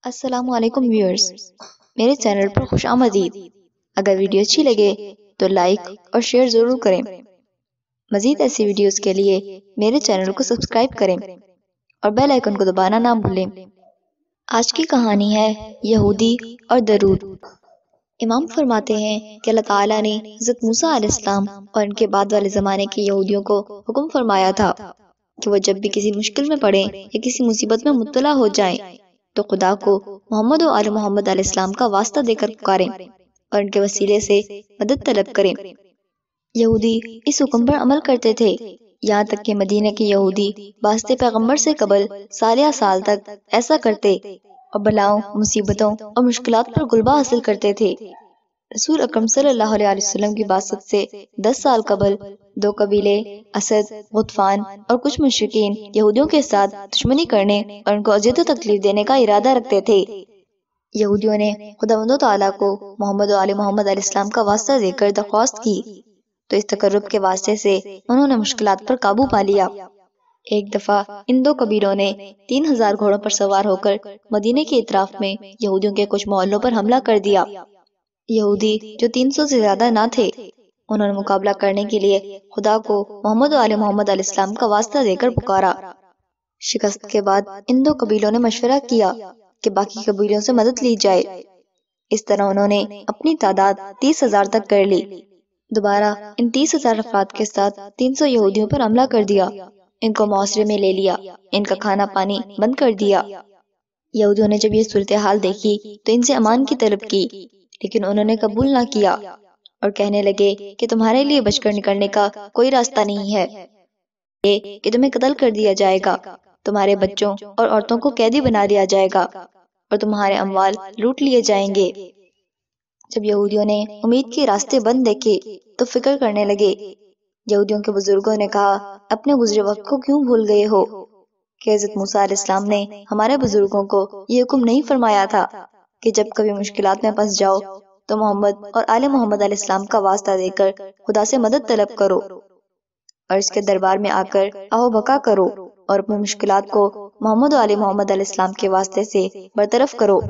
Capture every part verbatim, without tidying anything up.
السلام علیکم ویورز، میرے چینل پر خوش آمدید۔ اگر ویڈیو اچھی لگے تو لائک اور شیئر ضرور کریں۔ مزید ایسی ویڈیوز کے لیے میرے چینل کو سبسکرائب کریں اور بیل آئیکن کو دبانا نہ بھولیں۔ آج کی کہانی ہے یہودی اور درود۔ امام فرماتے ہیں کہ اللہ تعالیٰ نے حضرت موسیٰ علیہ السلام اور ان کے بعد والے زمانے کے یہودیوں کو حکم فرمایا تھا کہ وہ جب بھی کسی مشکل میں پڑیں یا کسی مصیبت میں مبتلا ہو جائیں تو خدا کو محمد و آل محمد علیہ السلام کا واسطہ دے کر پکاریں اور ان کے وسیلے سے مدد طلب کریں۔ یہودی اس حکم پر عمل کرتے تھے، یہاں تک کہ مدینہ کے یہودی واسطے پیغمبر سے قبل سال یا سال تک ایسا کرتے اور بلاؤں، مصیبتوں اور مشکلات پر غلبہ حاصل کرتے تھے۔ رسول اکرم صلی اللہ علیہ وسلم کی بعثت سے دس سال قبل دو قبیلے اسد، غطفان اور کچھ مشرکین یہودیوں کے ساتھ دشمنی کرنے اور ان کو اذیت و تکلیف دینے کا ارادہ رکھتے تھے۔ یہودیوں نے خداوند تعالیٰ کو محمد و آل محمد علیہ السلام کا واسطہ دے کر درخواست کی تو اس تقرب کے واسطے سے انہوں نے مشکلات پر قابو پا لیا۔ ایک دفعہ ان دو قبیلوں نے تین ہزار گھوڑوں پر سوار ہو کر مدینے کے اطراف میں یہودیوں کے کچھ محلوں پر حملہ کر دیا۔ یہودی جو تین سو سے زیادہ نہ تھے، انہوں نے مقابلہ کرنے کے لیے خدا کو محمد و آل محمد علیہ السلام کا واسطہ دے کر پکارا۔ شکست کے بعد ان دو قبیلوں نے مشورہ کیا کہ باقی قبیلوں سے مدد لی جائے۔ اس طرح انہوں نے اپنی تعداد تیس ہزار تک کر لی۔ دوبارہ ان تیس ہزار افراد کے ساتھ تین سو یہودیوں پر حملہ کر دیا، ان کو محاصرے میں لے لیا، ان کا کھانا پانی بند کر دیا۔ یہودیوں نے جب یہ صورتحال دیکھی تو ان سے امان کی طلب کی، لیکن انہوں نے قبول نہ کیا اور کہنے لگے کہ تمہارے لیے بچ کر نکلنے کا کوئی راستہ نہیں ہے، یہ کہ تمہیں قتل کر دیا جائے گا، تمہارے بچوں اور عورتوں کو قیدی بنا دیا جائے گا اور تمہارے اموال لوٹ لیے جائیں گے۔ جب یہودیوں نے امید کے راستے بند دیکھے تو فکر کرنے لگے۔ یہودیوں کے بزرگوں نے کہا، اپنے گزرے وقت کو کیوں بھول گئے ہو کہ حضرت موسیٰ علیہ السلام نے ہمارے بزرگوں کو یہ حکم نہیں فرمایا تھا کہ جب کبھی مشکلات میں پھنس جاؤ تو محمد اور آل محمد علیہ السلام کا واسطہ دے کر خدا سے مدد طلب کرو اور اس کے دربار میں آ کر آہو بکا کرو اور اپنی مشکلات کو محمد و آل محمد علیہ السلام کے واسطے سے برطرف کرو۔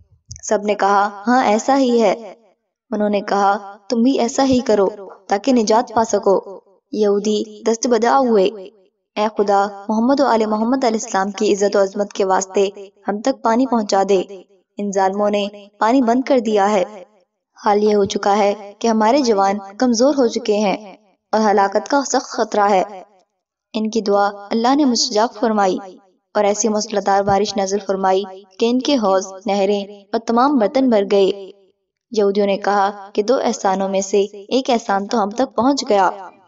سب نے کہا، ہاں ایسا ہی ہے۔ انہوں نے کہا، تم بھی ایسا ہی کرو تاکہ نجات پا سکو۔ یہودی دست بدعا ہوئے، اے خدا، محمد و آل محمد علیہ السلام کی عزت و عظمت کے واسطے ہم تک پانی پہنچا دے، ان ظالموں نے پانی بند کر دیا ہے۔ حال یہ ہو چکا ہے کہ ہمارے جوان کمزور ہو چکے ہیں اور ہلاکت کا سخت خطرہ ہے۔ ان کی دعا اللہ نے مستجاب فرمائی اور ایسی موسلادھار بارش نازل فرمائی کہ ان کے حوض، نہریں اور تمام برتن بھر گئے۔ یہودیوں نے کہا کہ دو احسانوں میں سے ایک احسان تو ہم تک پہنچ گیا۔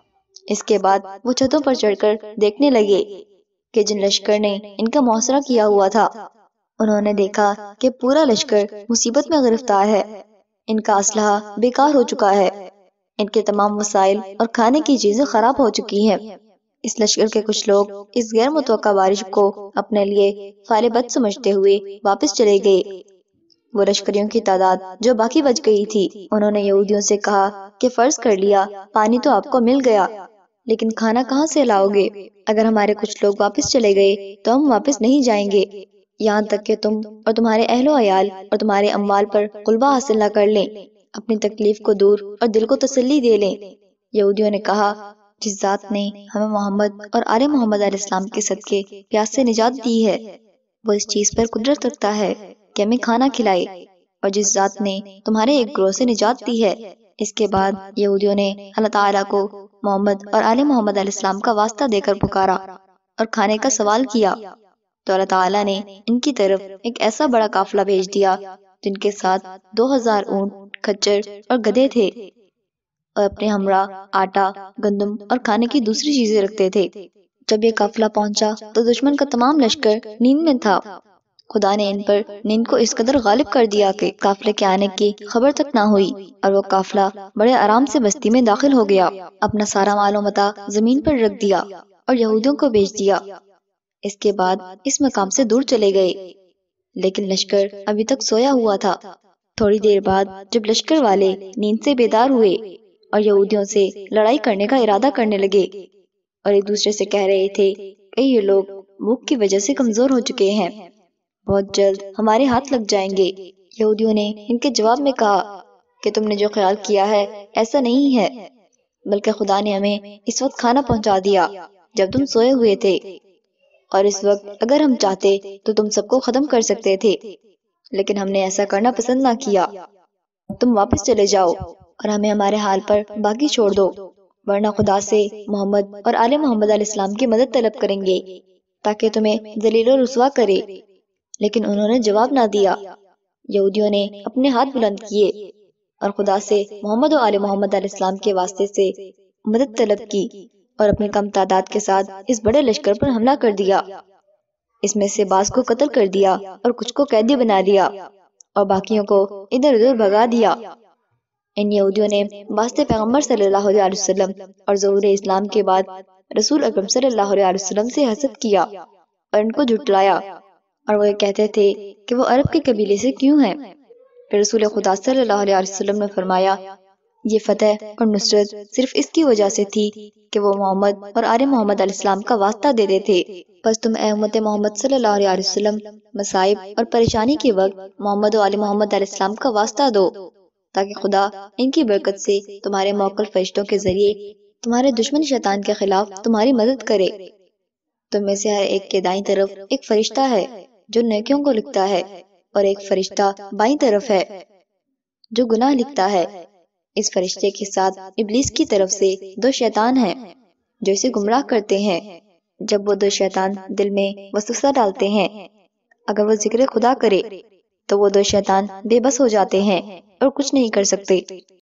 اس کے بعد وہ چھتوں پر چڑھ کر دیکھنے لگے کہ جن لشکر نے ان کا محاصرہ کیا ہوا تھا، انہوں نے دیکھا کہ پورا لشکر مصیبت میں گرفتار ہے، ان کا اسلحہ بیکار ہو چکا ہے، ان کے تمام وسائل اور کھانے کی چیزیں خراب ہو چکی ہیں۔ اس لشکر کے کچھ لوگ اس غیر متوقع بارش کو اپنے لیے فعل بد سمجھتے ہوئے واپس چلے گئے۔ وہ لشکریوں کی تعداد جو باقی بچ گئی تھی، انہوں نے یہودیوں سے کہا کہ فرض کر لیا پانی تو آپ کو مل گیا، لیکن کھانا کہاں سے لاؤ گے؟ اگر ہمارے کچھ لوگ واپس چلے گئے تو ہم واپس نہیں جائیں گے یہاں تک کہ تم اور تمہارے اہل و عیال اور تمہارے اموال پر غلبہ حاصل نہ کر لیں، اپنی تکلیف کو دور اور دل کو تسلی دے لیں۔ یہودیوں نے کہا، جس ذات نے ہمیں محمد اور آل محمد علیہ السلام کے صدقے پیاس سے نجات دی ہے، وہ اس چیز پر قدرت رکھتا ہے کہ ہمیں کھانا کھلائے، اور جس ذات نے تمہارے ایک گروہ سے نجات دی ہے۔ اس کے بعد یہودیوں نے اللہ تعالیٰ کو محمد اور آل محمد علیہ السلام کا واسطہ دے کر پکارا اور کھانے کا سوال کیا تو اللہ تعالیٰ نے ان کی طرف ایک ایسا بڑا قافلہ بھیج دیا جن کے ساتھ دو ہزار اونٹ، کھچر اور گدھے تھے اور اپنے ہمراہ آٹا، گندم اور کھانے کی دوسری چیزیں رکھتے تھے۔ جب یہ قافلہ پہنچا تو دشمن کا تمام لشکر نیند میں تھا۔ خدا نے ان پر نیند کو اس قدر غالب کر دیا کہ قافلے کے آنے کی خبر تک نہ ہوئی اور وہ قافلہ بڑے آرام سے بستی میں داخل ہو گیا، اپنا سارا مال و متاع زمین پر رکھ دیا اور یہودیوں کو بھیج دیا۔ اس کے بعد اس مقام سے دور چلے گئے، لیکن لشکر ابھی تک سویا ہوا تھا۔ تھوڑی دیر بعد جب لشکر والے نیند سے بیدار ہوئے اور یہودیوں سے لڑائی کرنے کا ارادہ کرنے لگے اور ایک دوسرے سے کہہ رہے تھے کہ یہ لوگ بھوک کی وجہ سے کمزور ہو چکے ہیں، بہت جلد ہمارے ہاتھ لگ جائیں گے۔ یہودیوں نے ان کے جواب میں کہا کہ تم نے جو خیال کیا ہے ایسا نہیں ہے، بلکہ خدا نے ہمیں اس وقت کھانا پہنچا دیا جب تم سوئے ہوئے تھے، اور اس وقت اگر ہم چاہتے تو تم سب کو ختم کر سکتے تھے، لیکن ہم نے ایسا کرنا پسند نہ کیا۔ تم واپس چلے جاؤ اور ہمیں ہمارے حال پر باقی چھوڑ دو، ورنہ خدا سے محمد اور آل محمد علیہ السلام کی مدد طلب کریں گے تاکہ تمہیں ذلیل و رسوا کرے۔ لیکن انہوں نے جواب نہ دیا۔ یہودیوں نے اپنے ہاتھ بلند کیے اور خدا سے محمد و آل محمد علیہ السلام کے واسطے سے مدد طلب کی، اور اپنی کم تعداد کے ساتھ اس بڑے لشکر پر حملہ کر دیا۔ اس میں سے بعض کو قتل کر دیا اور کچھ کو قیدی بنا لیا، اور باقیوں کو ادھر ادھر بھگا دیا۔ ان یہودیوں نے واسطے پیغمبر صلی اللہ علیہ وسلم اور ظہور اسلام کے بعد رسول اکرم صلی اللہ علیہ وسلم سے حسد کیا اور ان کو جھٹلایا، اور وہ یہ کہتے تھے کہ وہ عرب کے قبیلے سے کیوں ہیں۔ پھر رسول خدا صلی اللہ علیہ وسلم نے فرمایا، یہ فتح اور نصرت صرف اس کی وجہ سے تھی کہ وہ محمد اور آل محمد علیہ السلام کا واسطہ دیتے تھے۔ بس تم اے امت محمد صلی اللہ علیہ وسلم مصائب اور پریشانی کے وقت محمد و آل محمد علیہ السلام کا واسطہ دو، تاکہ خدا ان کی برکت سے تمہارے موکل فرشتوں کے ذریعے تمہارے دشمن شیطان کے خلاف تمہاری مدد کرے۔ تم میں سے ہر ایک کے دائیں طرف ایک فرشتہ ہے جو نیکیوں کو لکھتا ہے، اور ایک فرشتہ بائیں طرف ہے جو گناہ لکھتا ہے۔ اس فرشتے کے ساتھ ابلیس کی طرف سے دو شیطان ہیں جو اسے گمراہ کرتے ہیں۔ جب وہ دو شیطان دل میں وسوسہ ڈالتے ہیں، اگر وہ ذکر خدا کرے تو وہ دو شیطان بے بس ہو جاتے ہیں اور کچھ نہیں کر سکتے۔